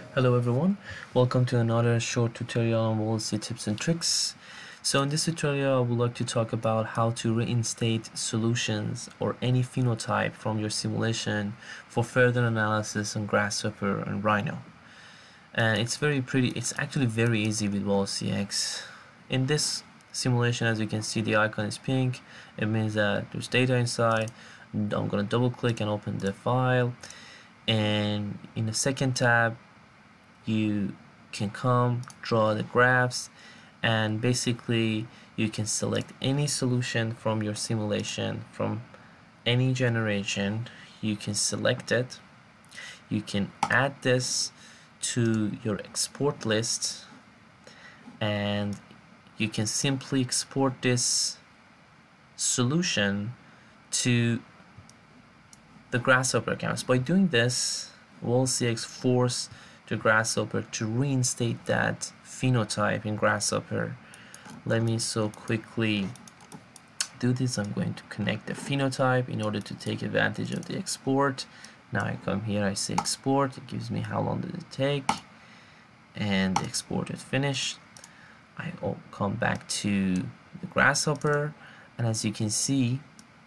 Hello everyone, welcome to another short tutorial on Wallacei tips and tricks. So in this tutorial I would like to talk about how to reinstate solutions or any phenotype from your simulation for further analysis on Grasshopper and Rhino. And it's actually very easy with Wallacei X. In this simulation, as you can see, the icon is pink. It means that there's data inside. I'm going to double click and open the file, and in the second tab you can come draw the graphs, and basically you can select any solution from your simulation from any generation. You can select it, you can add this to your export list, and you can simply export this solution to the Grasshopper canvas. By doing this, Wallacei X force the Grasshopper to reinstate that phenotype in Grasshopper. Let me so quickly do this. I'm going to connect the phenotype in order to take advantage of the export. Now I come here, I say export, it gives me how long did it take, and the export is finished. I come back to the Grasshopper, and as you can see,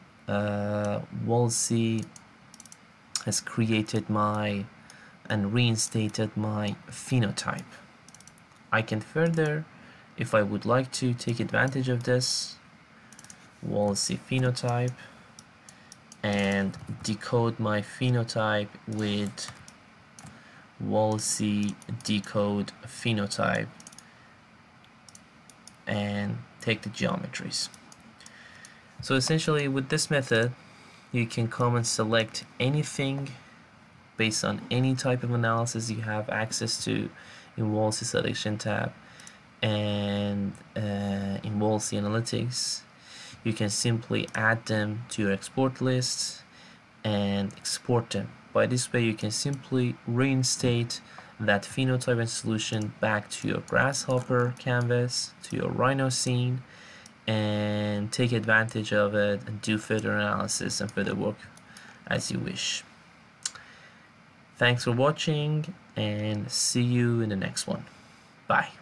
Wallacei has created and reinstated my phenotype. I can further, if I would like to, take advantage of this Wallacei phenotype and decode my phenotype with Wallacei decode phenotype and take the geometries. So essentially with this method you can come and select anything based on any type of analysis you have access to in Wallacei selection tab, and in Wallacei analytics you can simply add them to your export list and export them. By this way you can simply reinstate that phenotype and solution back to your Grasshopper canvas, to your Rhino scene, and take advantage of it and do further analysis and further work as you wish. Thanks for watching, and see you in the next one. Bye.